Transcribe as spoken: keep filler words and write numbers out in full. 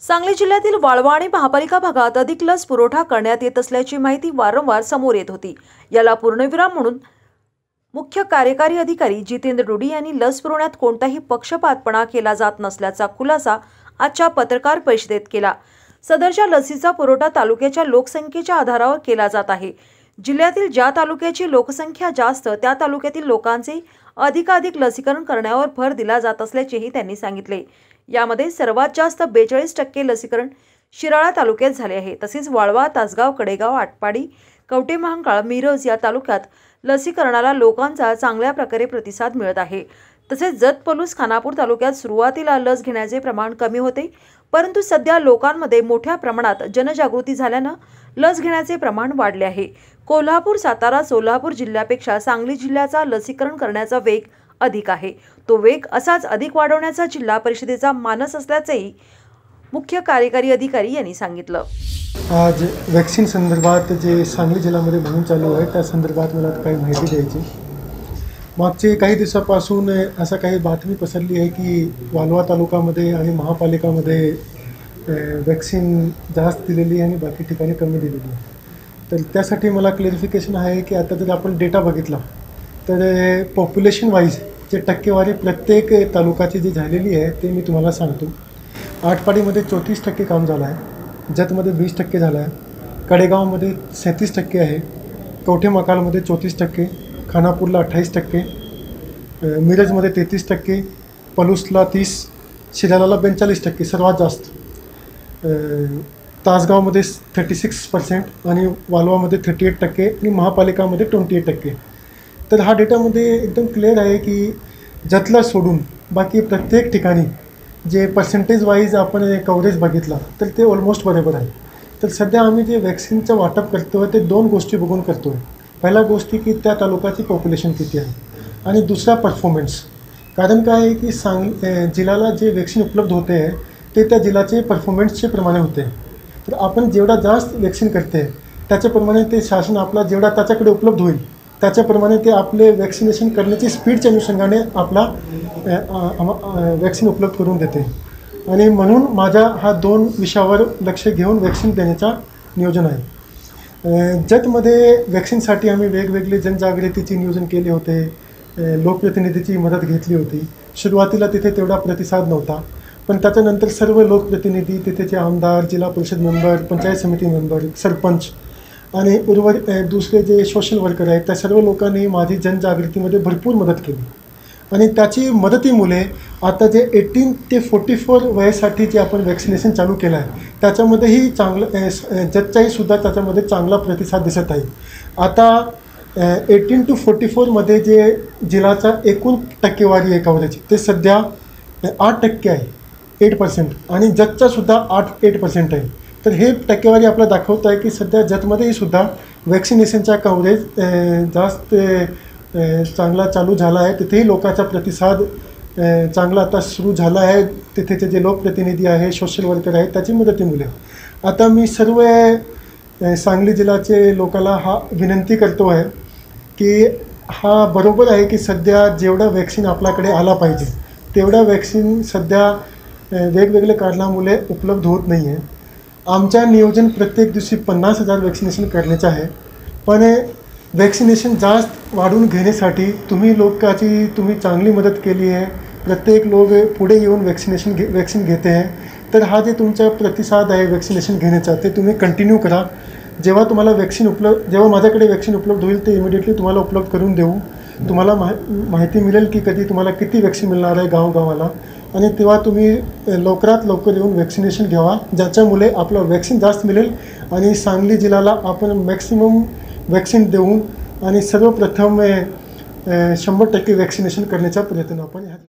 सांगली जिल्ह्यातील वाळवा आणि महापालिका भागात अधिक लस पुरवठा करण्यात येत असल्याची माहिती वारंवार समोर येत होती। याला पूर्णविराम म्हणून मुख्य कार्यकारी अधिकारी जितेंद्र डोडी यांनी लस पुरवण्यात कोणताही पक्षपातपणा केला जात नसल्याचा खुलासा आजच्या पत्रकार परिषदेत केला। सदरच्या लसीचा पुरवठा तालुक्याच्या लोकसंख्येच्या आधारावर केला जात आहे। जिल्ह्यातील ज्या तालुक्याची लोकसंख्या जास्त त्या तालुक्यातील लोकांचे अधिकाधिक लसीकरण करण्यावर भर दिला जात असल्याचेही त्यांनी सांगितले। यामध्ये सर्वात जास्त बेचाळीस टक्के लसीकरण शिराळा तालुक्यात झाले आहे। तसेच वाळवा, तासगाव, कडेगाव, आटपाडी, कवठे महांकाळ, मिरज या तालुक्यात लसीकरणाला लोकांचा चांगल्या प्रकारे प्रतिसाद मिळत आहे। तसेच जत, पलूस, खानापूर तालुक्यात सुरुवातीला लस घेण्याचे प्रमाण कमी होते, परंतु सध्या लोकांमध्ये मोठ्या प्रमाणात जनजागृती झाल्याने लस घेण्याचे प्रमाण वाढले आहे। कोल्हापूर, सातारा, सोलापूर जिल्ह्यापेक्षा सांगली जिल्ह्याचा लसीकरण करण्याचा वेग अधिक आहे। तो वेग असाच अधिक वाढवण्याचा जिल्हा परिषदेचा मानस असल्याचेही मुख्य कार्यकारी अधिकारी यांनी सांगितलं। आज वॅक्सीन संदर्भात जे सांगली जिल्ह्यामध्ये मोहीम चालू आहे त्या संदर्भात मला काही माहिती द्यायची। मागचे काही दिवसापासून असं काही बातमी पसरली आहे की वाळवा तालुक्यामध्ये आणि महापालिकामध्ये वॅक्सीन जास्त दिलेली आणि बाकी ठिकाणी कमी दिलेली आहे। तर त्यासाठी मला क्लॅरिफिकेशन आहे की आता जर आपण डेटा बघितला तर पॉप्युलेशन वाईज जे टक्केवारी प्रत्येक तालुक्याची जी झालेली आहे ते मी तुम्हाला सांगतो। आटपाडीमध्ये चौतीस टक्के काम झालं आहे, जतमध्ये वीस टक्के झालं आहे, कडेगावमध्ये सैंतीस टक्के आहे, कवठे महांकाळमध्ये चौतीस टक्के, खानापूरला अठ्ठावीस टक्के, मिरजमध्ये तेहतीस टक्के, पलूसला तीस, शिराळाला बेचाळीस टक्के सर्वात जास्त, तासगावमध्ये थर्टी सिक्स पर्सेंट आणि वाळवामध्ये थर्टी एट टक्के आणि महापालिकामध्ये ट्वेंटी एट टक्के। तर हा डेटामध्ये एकदम क्लिअर आहे की जतला सोडून बाकी प्रत्येक ठिकाणी जे पर्सेंटेज वाईज आपण कव्हरेज बघितला तर ते ऑलमोस्ट बरोबर आहे। तर सध्या आम्ही जे वॅक्सिनचं वाटप करतो आहे ते दोन गोष्टी बघून करतो आहे। पहिला गोष्टी की त्या तालुक्याची पॉप्युलेशन किती आहे आणि दुसरा परफॉर्मन्स। कारण काय आहे की सांग जिल्ह्याला जे वॅक्सिन उपलब्ध होते आहे ते त्या जिल्ह्याचे परफॉर्मन्सचे प्रमाणे होते। तर आपण जेवढा जास्त वॅक्सिन करते त्याच्याप्रमाणे ते शासन आपला जेवढा त्याच्याकडे उपलब्ध होईल त्याच्याप्रमाणे ते आपले वॅक्सिनेशन करण्याची स्पीडच्या अनुषंगाने आपला वॅक्सिन उपलब्ध करून देते। आणि म्हणून माझ्या हा दोन विषयावर लक्ष घेऊन वॅक्सिन देण्याचा नियोजन आहे। जतमध्ये वॅक्सिनसाठी आम्ही वेगवेगळे जनजागृतीचे नियोजन केले होते, लोकप्रतिनिधीची मदत घेतली होती। सुरुवातीला तिथे तेवढा प्रतिसाद नव्हता, पण त्याच्यानंतर सर्व लोकप्रतिनिधी, तिथेचे आमदार, जिल्हा परिषद मेंबर, पंचायत समिती मेंबर, सरपंच आणि उर्वरित दुसरे जे सोशल वर्कर आहेत त्या सर्व लोकांनी माझी जनजागृतीमध्ये भरपूर मदत केली। आणि त्याची मदतीमुळे आता जे एटीन ते फोर्टी फोर वयासाठी जे आपण वॅक्सिनेशन चालू केलं आहे त्याच्यामध्येही चांगलं जतचाही सुद्धा त्याच्यामध्ये चांगला प्रतिसाद दिसत आहे। आता एटीन टू फोर्टी फोरमध्ये जे जिल्ह्याचा एकूण टक्केवारी आहे कव्हरेज ते सध्या आठ टक्के आहे, एट पर्सेंट आणि जतचासुद्धा आठ एट पर्सेंट आहे। तर हे टक्केवारी आपल्याला दाखवत आहे की सध्या जतमध्येही सुद्धा वॅक्सिनेशनचा कव्हरेज जास्त चांगला चालू झाला आहे। तिथेही लोकांचा प्रतिसाद चांगला आता सुरू झाला आहे। तिथेचे जे लोकप्रतिनिधी आहे, सोशल वर्कर आहेत त्याची मदतीमुळे आता मी सर्व सांगली जिल्ह्याचे लोकांना हा विनंती करतो आहे की हा बरोबर आहे की सध्या जेवढा वॅक्सिन आपल्याकडे आला पाहिजे तेवढा वॅक्सिन सध्या वेगवेगळ्या कारणामुळे उपलब्ध होत नाही आहे। आमच्या नियोजन प्रत्येक दिवशी पन्नास हजार वॅक्सिनेशन करण्याचं आहे, पण वॅक्सिनेशन जास्त वाढवून घेण्यासाठी तुम्ही लोकांची तुम्ही चांगली मदत केली आहे। प्रत्येक लोक पुढे येऊन वॅक्सिनेशन घे वॅक्सिन घेते आहे। तर हा जे तुमचा प्रतिसाद आहे वॅक्सिनेशन घेण्याचा ते तुम्ही कंटिन्यू करा। जेव्हा तुम्हाला वॅक्सिन उपलब्ध जेव्हा माझ्याकडे वॅक्सिन उपलब्ध होईल ते इमिडिएटली तुम्हाला उपलब्ध करून देऊ। तुम्हाला मा माहिती मिळेल की कधी तुम्हाला किती वॅक्सिन मिळणार आहे गावगावाला आणि तेव्हा तुम्ही लवकरात लवकर येऊन वॅक्सिनेशन घ्यावा, ज्याच्यामुळे आपलं वॅक्सिन जास्त मिळेल आणि सांगली जिल्ह्याला आपण मॅक्सिमम वॅक्सिन देऊन आणि सर्वप्रथम शंभर टक्के वॅक्सिनेशन करण्याचा प्रयत्न आपण